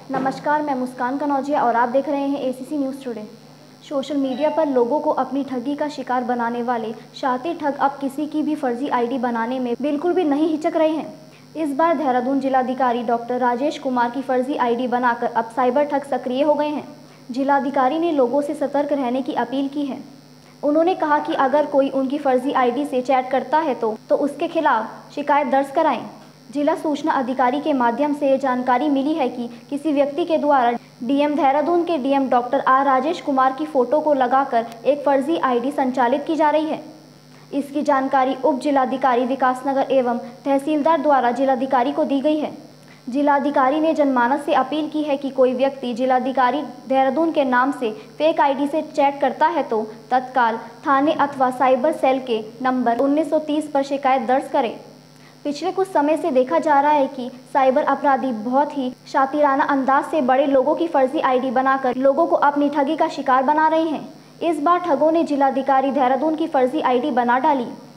नमस्कार, मैं मुस्कान कनौजिया और आप देख रहे हैं ACC news today. Social media पर लोगों को अपनी ठगी का शिकार बनाने वाले शातिर ठग अब किसी की भी फर्जी आईडी बनाने में बिल्कुल भी नहीं हिचक रहे हैं। इस बार देहरादून जिलाधिकारी डॉक्टर राजेश कुमार की फर्जी आईडी बनाकर अब साइबर ठग सक्रिय हो गए हैं। जिलाधिकारी ने लोगों से सतर्क रहने की अपील की है। उन्होंने कहा कि अगर कोई उनकी फर्जी आईडी से चैट करता है तो उसके खिलाफ शिकायत दर्ज कराएं। जिला सूचना अधिकारी के माध्यम से जानकारी मिली है कि किसी व्यक्ति के द्वारा डीएम देहरादून के DM doctor R Rajesh Kumar की फोटो को लगाकर एक फर्जी आईडी संचालित की जा रही है। इसकी जानकारी उप जिलाधिकारी विकासनगर एवं तहसीलदार द्वारा जिलाधिकारी को दी गई है। जिलाधिकारी ने जनमानस से अपील की है कि कोई व्यक्ति जिलाधिकारी देहरादून के नाम से फेक आईडी से चैट करता है तो तत्काल थाने अथवा साइबर सेल के नंबर 1930 पर शिकायत दर्ज करें। पिछले कुछ समय से देखा जा रहा है कि साइबर अपराधी बहुत ही शातिराना अंदाज से बड़े लोगों की फर्जी आईडी बनाकर लोगों को अपनी ठगी का शिकार बना रहे हैं। इस बार ठगों ने जिलाधिकारी देहरादून की फर्जी आईडी बना डाली।